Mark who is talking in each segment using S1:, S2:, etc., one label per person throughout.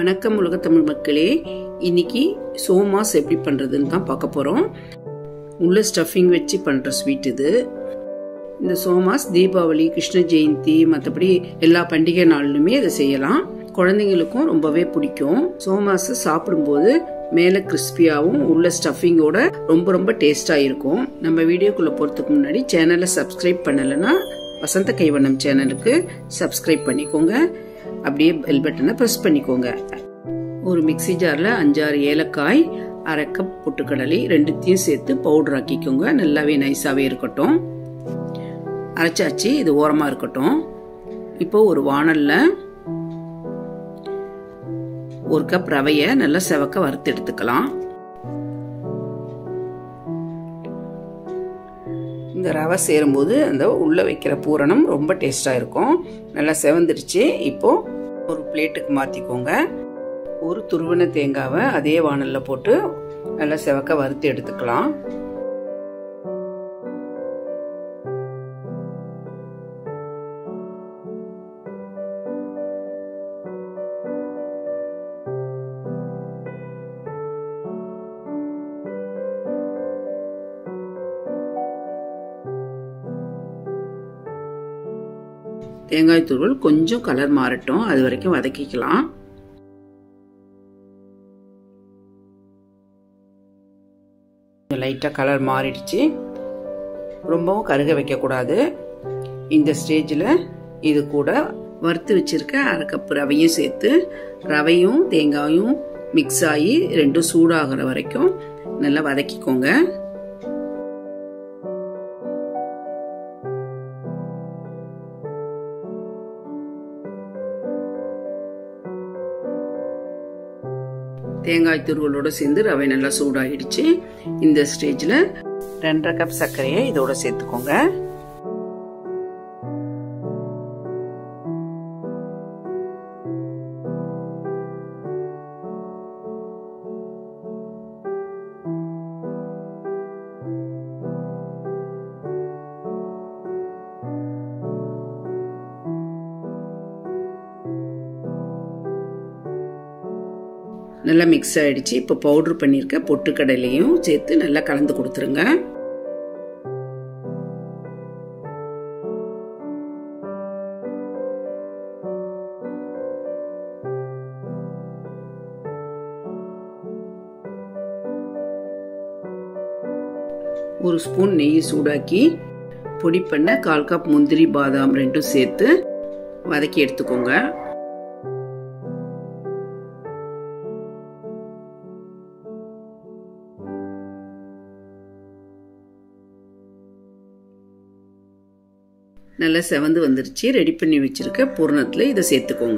S1: வணக்கம் உலக தமிழ் மக்களே. இன்னைக்கு சோமாஸ் எப்படி பண்றதுன்னு தான் பார்க்க போறோம். உள்ள ஸ்டஃபிங் வச்சு பண்ற ஸ்வீட் இது. இந்த சோமாஸ் தீபாவளி, கிருஷ்ண ஜெயந்தி, மற்றபடி எல்லா பண்டிகை நாளிலுமே இதை செய்யலாம். குழந்தைங்களுக்கும் ரொம்பவே பிடிக்கும். சோமாஸ் சாப்பிடும்போது மேல கிறிஸ்பியாவும் உள்ள ஸ்டஃபிங்கோட ரொம்ப டேஸ்டா இருக்கும். நம்ம வீடியோக்குள்ள போறதுக்கு முன்னாடி சேனலை சப்ஸ்கிரைப் பண்ணலைன்னா வசந்த கைவண்ணம் சேனலுக்கு சப்ஸ்கிரைப் பண்ணிக்கோங்க. அப்படியே பெல் பட்டனை பிரஸ் பண்ணிக்கோங்க. ஒரு மிக்சி ஜார்ல 5-6 ஏலக்காய், 1/2 கப் பொட்டுக்கடலை ரெண்டுத்தையும் சேர்த்து பவுடர் ஆக்கிக்கோங்க. நல்லாவே நைஸாவே இருக்கட்டும். அரைச்சாச்சு, இது ஓரமா இருக்கட்டும். இப்போ ஒரு வாணல்ல 1 கப் ரவைய நல்லா செவக்க வறுத்து எடுத்துக்கலாம். இந்த ரவை சேரும்போது அந்த உள்ள வைக்கிற பூரணம் ரொம்ப டேஸ்டா இருக்கும். நல்லா செவந்துருச்சு. இப்போ ஒரு பிளேட்டுக்கு மாத்திக்கோங்க. ஒரு துருவின தேங்காவை அதே வாணல்ல போட்டு நல்லா செவக்க வறுத்து எடுத்துக்கலாம். தேங்காய் துருவல் கொஞ்சம் கலர் மாறட்டும், அது வரைக்கும் வதக்கிக்கலாம். லைட்டா கலர் மாறிடுச்சு. ரொம்பவும் கருக வைக்க கூடாது. இந்த ஸ்டேஜில் இது கூட வறுத்து வச்சிருக்க 1/2 கப் ரவையும் சேர்த்து, ரவையும் தேங்காயும் மிக்ஸ் ஆகி ரெண்டும் சூடாகிற வரைக்கும் நல்லா வதக்கிக்கோங்க. தேங்காய் துருவலோட சேர்ந்து ரவை நல்லா சூடாயிடுச்சு. இந்த ஸ்டேஜ்ல 2.5 கப் சர்க்கரையை இதோட சேர்த்துக்கோங்க. நல்லா மிக்ஸ் ஆயிடுச்சு. இப்போ பவுடர் பண்ணிருக்க பொட்டுக்கடலையும் சேர்த்து நல்லா கலந்து கொடுத்துருங்க. ஒரு ஸ்பூன் நெய் சூடாக்கி பொடி பண்ண 1/4 கப் முந்திரி, பாதாம் ரெண்டும் சேர்த்து வதக்கி எடுத்துக்கோங்க. நல்லா செவந்து வந்துருச்சு. ரெடி பண்ணி வச்சிருக்க பூரணத்துல இதை சேர்த்துக்கோங்க.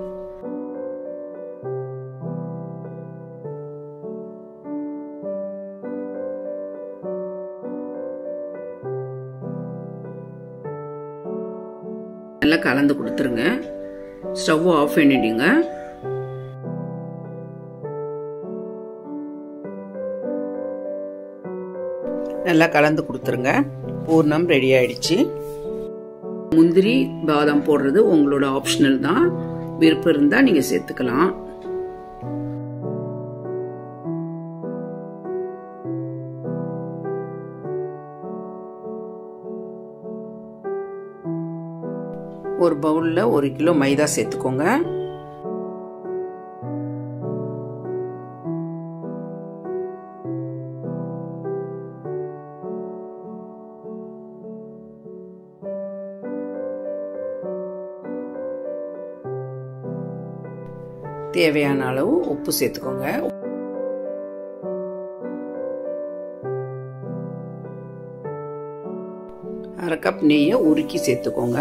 S1: நல்லா கலந்து கொடுத்துருங்க. ஸ்டவ் ஆஃப் பண்ணிடுங்க. நல்லா கலந்து கொடுத்துருங்க. பூர்ணம் ரெடி ஆயிடுச்சு. முந்திரி, பாதாம் போடுறது உங்களோட ஆப்ஷனல் தான். விருப்பம் இருந்தா நீங்க சேர்த்துக்கலாம். ஒரு பவுல்ல 1 கிலோ மைதா சேர்த்துக்கோங்க. தேவையான அளவு உப்பு சேர்த்துக்கோங்க. அரை கப் நெய்யை உருக்கி சேர்த்துக்கோங்க.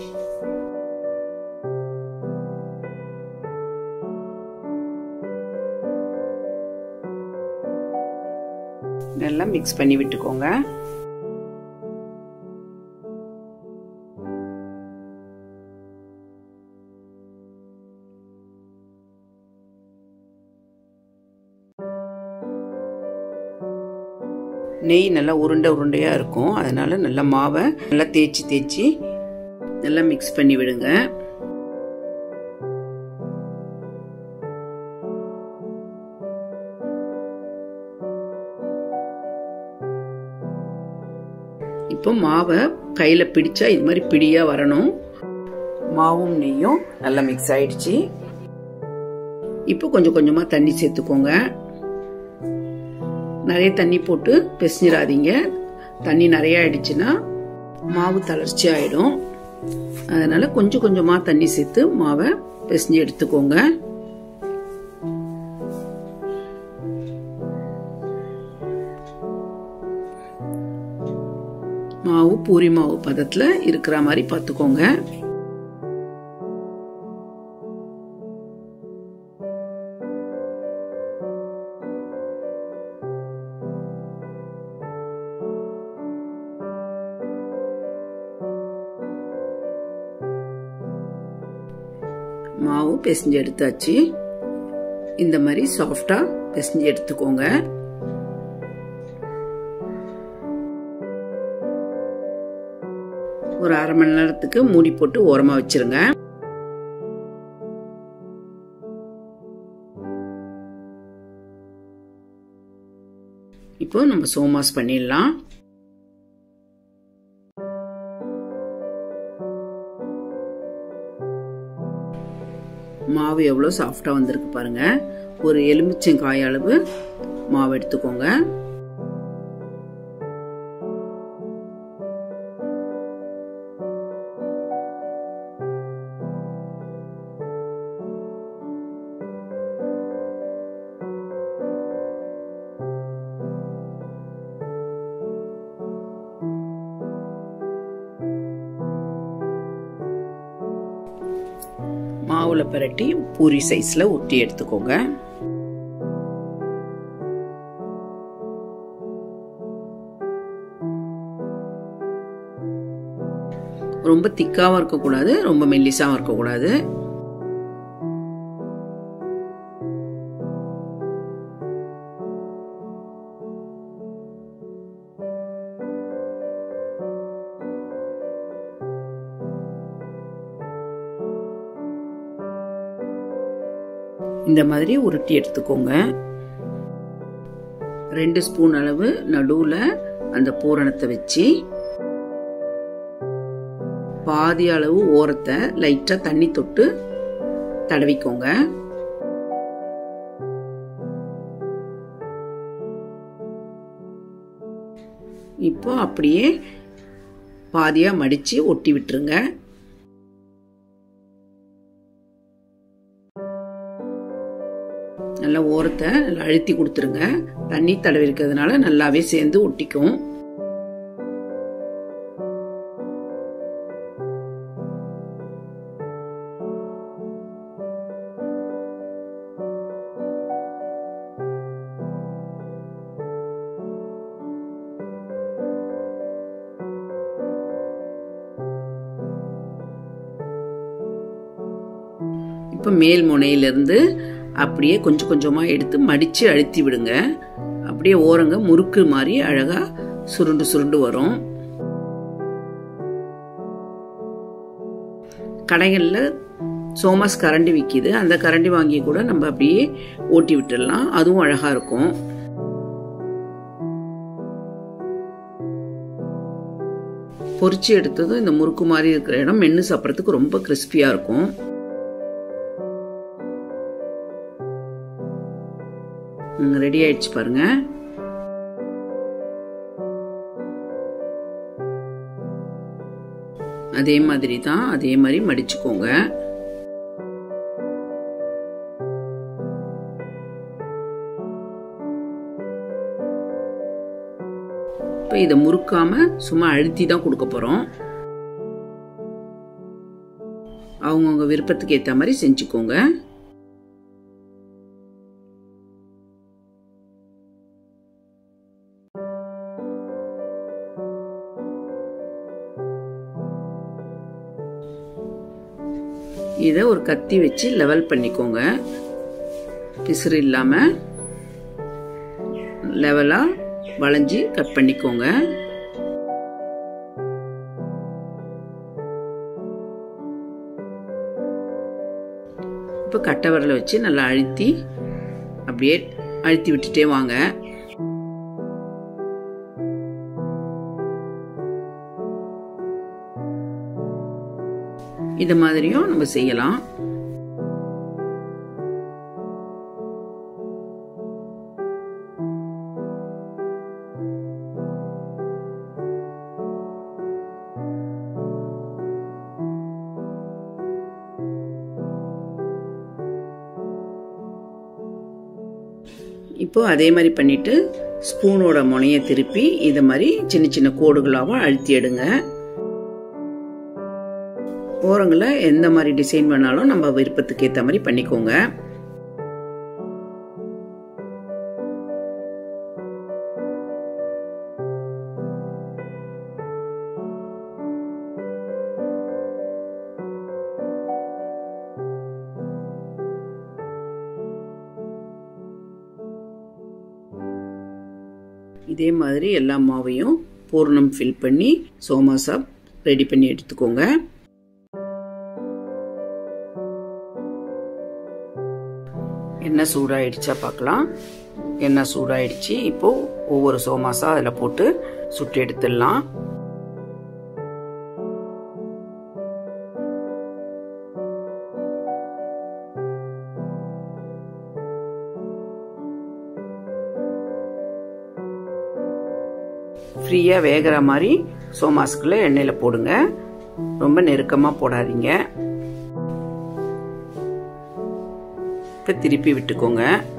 S1: நல்லா மிக்ஸ் பண்ணி விட்டுக்கோங்க. நெய் நல்லா உருண்டையா இருக்கும். அதனால நல்லா மாவை நல்லா தேய்ச்சி நல்லா மிக்ஸ் பண்ணி விடுங்க. இப்போ மாவை கையில் பிடிச்சா இது மாதிரி பிடியாக வரணும். மாவும் நெய்யும் நல்லா மிக்ஸ் ஆயிடுச்சு. இப்போ கொஞ்சம் கொஞ்சமாக தண்ணி சேர்த்துக்கோங்க. நிறைய தண்ணி போட்டு பிசைஞ்சிடாதீங்க. தண்ணி நிறைய ஆயிடுச்சுன்னா மாவு தளர்ச்சி ஆயிடும். அதனால கொஞ்சம் கொஞ்சமாக தண்ணி சேர்த்து மாவை பிசைஞ்சு எடுத்துக்கோங்க. மாவு பூரி மாவு பதத்தில் இருக்கிற மாதிரி பார்த்துக்கோங்க. மாவு பிசைஞ்சு எடுத்தாச்சு. இந்த மாதிரி சாஃப்டா பிசைஞ்சு எடுத்துக்கோங்க. ஒரு அரை மணி நேரத்துக்கு மூடி போட்டு ஓரமா வச்சிருங்க. இப்போ நம்ம சோமாஸ் பண்ணிடலாம். மாவு எவ்வளோ சாஃப்டா வந்திருக்கு பாருங்க. ஒரு எலுமிச்சங்காய் அளவு மாவு எடுத்துக்கோங்க. மாவுல பரட்டி பூரி சைஸ்ல ஊற்றி எடுத்துக்கோங்க. ரொம்ப திக்காவும் இருக்கக்கூடாது, ரொம்ப மெல்லிசாவும் இருக்கக்கூடாது. இந்த மாதிரி உருட்டி எடுத்துக்கோங்க. 2 ஸ்பூன் அளவு நடுவுல அந்த பூரணத்தை வச்சு பாதி அளவு ஓரத்தை லைட்டா தண்ணி தொட்டு தடவிக்கோங்க. இப்போ அப்படியே பாதியா மடிச்சு ஒட்டி விட்டுருங்க. நல்லா ஓரத்தை நல்லா அழுத்தி கொடுத்துருங்க. தண்ணி தடவி இருக்கிறதுனால நல்லாவே சேர்ந்து ஒட்டிக்கும். இப்ப மேல் முனையிலிருந்து அப்படியே கொஞ்சம் கொஞ்சமா எடுத்து மடிச்சு அழுத்தி விடுங்க. அப்படியே ஓரங்க முறுக்கு மாதிரி அழகா சுருண்டு சுருண்டு வரும். கடைகள்ல சோமாஸ் கரண்டி விற்கிது. அந்த கரண்டி வாங்கி கூட நம்ம அப்படியே ஓட்டி விட்டுடலாம். அதுவும் அழகா இருக்கும். பொரிச்சு எடுத்ததும் இந்த முறுக்கு மாதிரி இருக்கிற இடம் மென்னு சாப்பிட்றதுக்கு ரொம்ப கிறிஸ்பியா இருக்கும். ரெடி ஆயிடுச்சு பாருங்க. அதே மாதிரி தான், அதே மாதிரி மடிச்சுக்கோங்க. இப்ப இதை முறுக்காம சும்மா அழுத்தி தான் கொடுக்க போறோம். அவங்கவுங்க விருப்பத்துக்கு ஏற்ற மாதிரி செஞ்சுக்கோங்க. இதை ஒரு கத்தி வச்சு லெவல் பண்ணிக்கோங்க. பிசுறு இல்லாம லெவலா வளைஞ்சி கட் பண்ணிக்கோங்க. இப்ப கட்டை விரலை வச்சு நல்லா அழுத்தி அப்படியே அழுத்தி விட்டுட்டே வாங்க. இது மாதிரியும் நம்ம செய்யலாம். இப்போ அதே மாதிரி பண்ணிட்டு ஸ்பூனோட முனையை திருப்பி இத மாதிரி சின்ன சின்ன கோடுகளாக அழுத்தி எடுங்க. ஓரங்களை எந்த மாதிரி டிசைன் பண்ணாலும் நம்ம விருப்பத்துக்கு ஏற்ற மாதிரி பண்ணிக்கோங்க. இதே மாதிரி எல்லா மாவையும் பூரணம் ஃபில் பண்ணி சோமாஸா ரெடி பண்ணி எடுத்துக்கோங்க. எண்ணெய் சூடாயிடுச்சா பார்க்கலாம். எண்ணெய் சூடாயிடுச்சு. இப்போ ஒவ்வொரு சோமாஸா அதில் போட்டு சுட்டு எடுத்துடலாம். ஃப்ரீயா வேகிற மாதிரி சோமாஸ்குள்ள எண்ணெயில போடுங்க. ரொம்ப நெருக்கமா போடாதீங்க. இப்ப திருப்பி விட்டுக்கோங்க.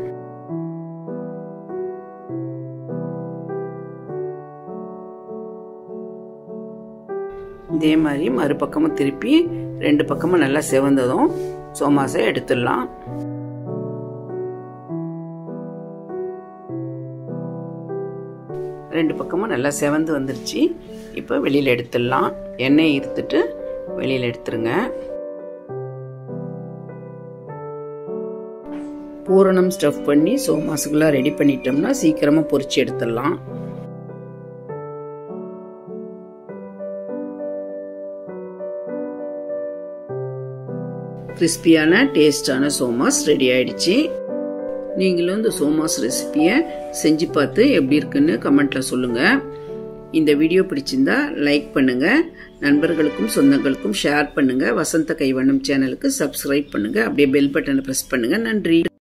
S1: இதே மாதிரி மறுபக்கமும் திருப்பி 2 பக்கமும் நல்லா செவந்ததும் சோமாஸை எடுத்துடலாம். ரெண்டு பக்கமும் நல்லா செவந்து வந்துருச்சு. இப்போ வெளியில் எடுத்துடலாம். எண்ணெய் இருத்துட்டு வெளியில் எடுத்துருங்க. பூரணம் ஸ்டஃப் பண்ணி சோமாஸுக்கெல்லாம் ரெடி பண்ணிட்டோம்னா சீக்கிரமா பொரிச்சு எடுத்துடலாம். கிறிஸ்பியான டேஸ்டான சோமாஸ் ரெடி ஆயிடுச்சு. நீங்களும் இந்த சோமாஸ் ரெசிபியை செஞ்சு பார்த்து எப்படி இருக்குன்னு கமெண்ட்ல சொல்லுங்க. இந்த வீடியோ பிடிச்சிருந்தா லைக் பண்ணுங்க, நண்பர்களுக்கும் சொந்தங்களுக்கும் ஷேர் பண்ணுங்க. வசந்த கைவண்ணம் சேனலுக்கு சப்ஸ்கிரைப் பண்ணுங்க. அப்படியே பெல் பட்டனை பிரஸ் பண்ணுங்க. நன்றி.